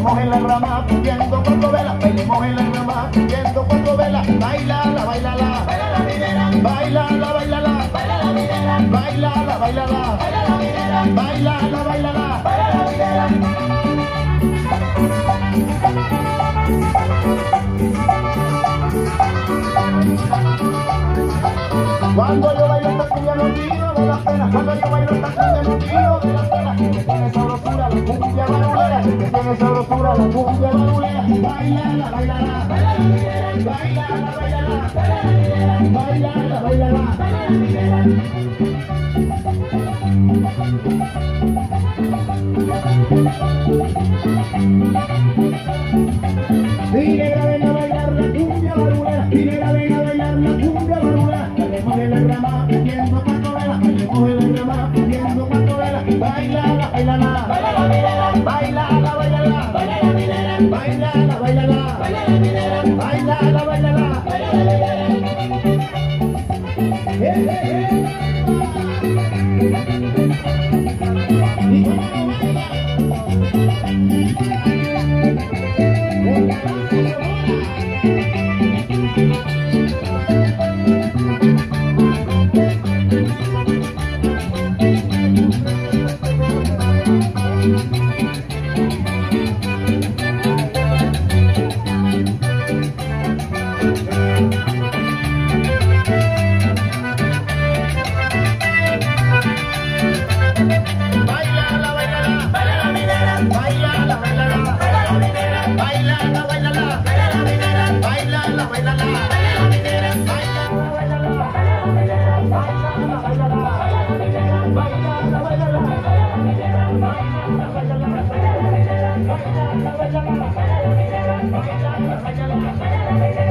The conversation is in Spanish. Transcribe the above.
bailemos en la rama, viendo cuatro velas, bailemos en la rama, viendo cuatro velas, bailala, bailala, baila la minera, bailala, bailala, baila la minera, bailala, bailala, baila la minera, bailala, bailala, baila la minera. Cuando yo bailo esta cumbia no tiro de las penas, cuando yo bailo esta cumbia no tiro de las penas, que tiene sabrosura la cumbia barulera, que tiene sabrosura la cumbia barulera, bailala, bailala, bailala, bailala, bailala, bailala, bailala. Negra, ven a bailar la cumbia barulera, negra, ven a bailar la cumbia barulera, bailemos en la rama, viendo cuatro velas, bailemos en la rama, viendo cuatro velas, bailala, bailala, bailala, bailala, bailala, bailala, bailala, bailala, bailala, bailala, bailala. Baila